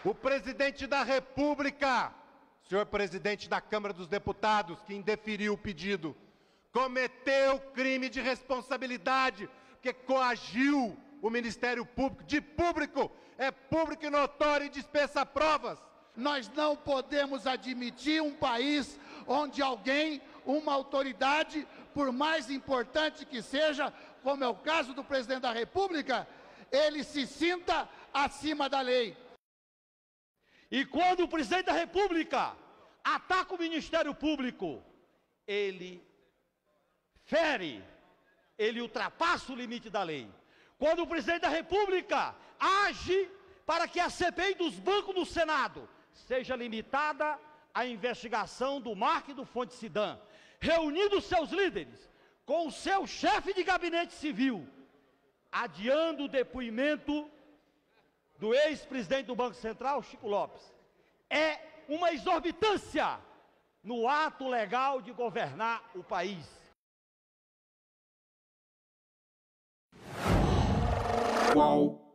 O presidente da República, senhor presidente da Câmara dos Deputados, que indeferiu o pedido, cometeu crime de responsabilidade, porque coagiu o Ministério Público. De público, é público e notório e dispensa provas. Nós não podemos admitir um país onde alguém, uma autoridade, por mais importante que seja, como é o caso do presidente da República, ele se sinta acima da lei. E quando o presidente da República ataca o Ministério Público, ele fere, ele ultrapassa o limite da lei. Quando o presidente da República age para que a CPI dos bancos do Senado seja limitada à investigação do Mark e do Fonte Sidan, reunindo seus líderes com o seu chefe de gabinete civil, adiando o depoimento do ex-presidente do Banco Central, Chico Lopes. É uma exorbitância no ato legal de governar o país. Qual